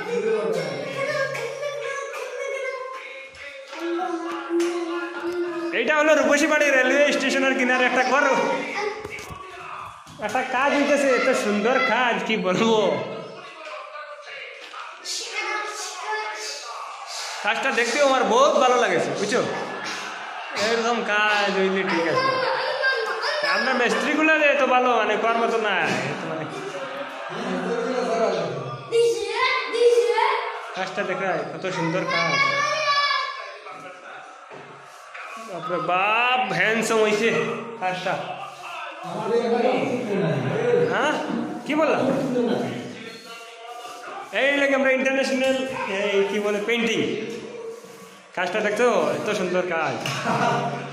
এইটা হলো রূপসীবাড়ি রেলওয়ে স্টেশনের কিনারে একটা ঘর, একটা কাজ হইতেছে, এত সুন্দর কাজ কি বলবো। কাজটা দেখতেও আমার বহুত ভালো লাগেছে, বুঝছো। এরকম কাজ হইলে ঠিক আছে, আমরা মিস্ত্রিগুলো যে এত ভালো মানে করার মতো না, মানে কাজটা দেখায় কত সুন্দর কাজ। বাপরে বাপ, হ্যান্ডসাম হয়েছে কাজটা। হ্যাঁ কি বললাম, এই লাগে আমরা ইন্টারন্যাশনাল এই কি বলে পেন্টিং, কাজটা দেখছো এত সুন্দর কাজ।